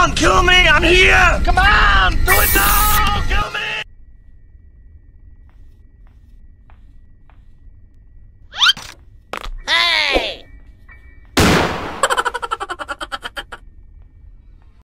on, kill me! I'm here! Come on! Do it now!